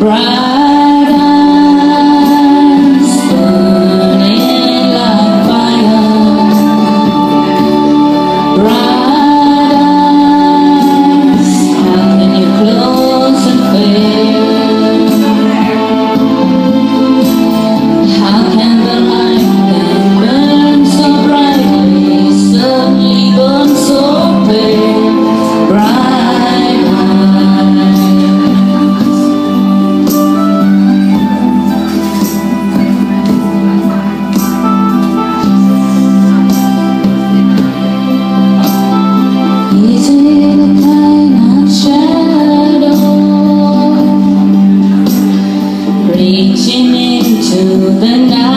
Bright eyes burning like fire. Bright eyes, how can you close and fade? How can the light that burns so brightly suddenly burn so pale? Bright eyes. Is it a kind of shadow reaching into the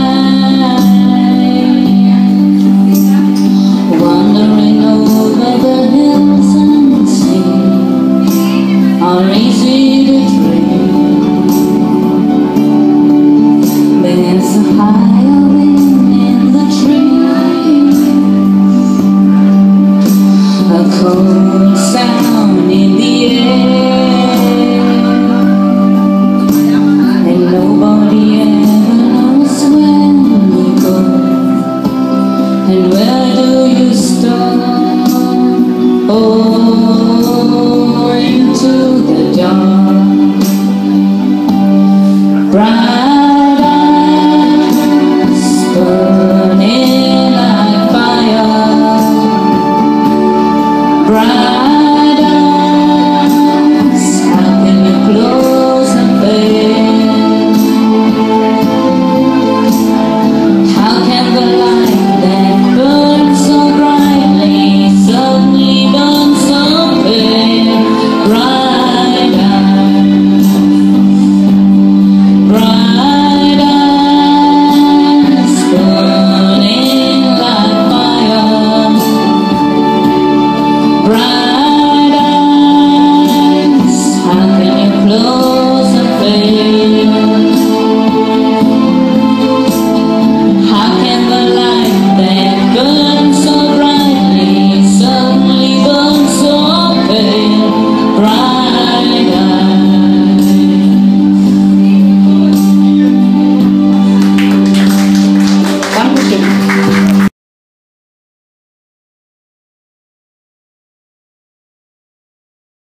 night, wandering over the hills and sea, or is it a dream? There's a higher wind in the tree, a cold sound in the air, and nobody ever knows when you go, and where do you start? Oh, into the dark. Bright